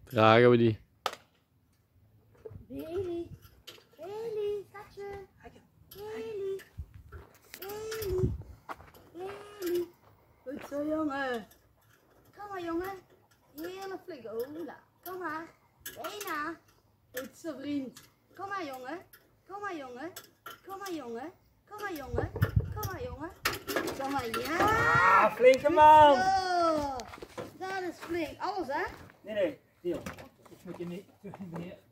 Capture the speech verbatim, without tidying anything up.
Dragen we die. Bailey. Bailey, schatje. Bailey. Bailey. Bailey. Goed zo, jongen. Kom maar, jongen. Hele flinke. Oela. Kom maar. Bijna. Goed zo, vriend. Kom maar, jongen. Kom maar, jongen. Kom maar, jongen. Kom maar, jongen. Kom maar, jongen. Kom maar, ja. Ah, flinke man. Zo. Dat is flink. Alles, hè? Nee, nee. Hier. Ik moet je niet.